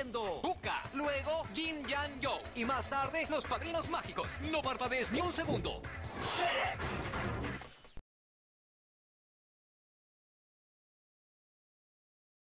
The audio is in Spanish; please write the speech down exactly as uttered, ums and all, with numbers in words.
siendo Pucca, luego Jin Yang Yo y más tarde los Padrinos Mágicos. No parpadees ni un segundo. ¡Shrex!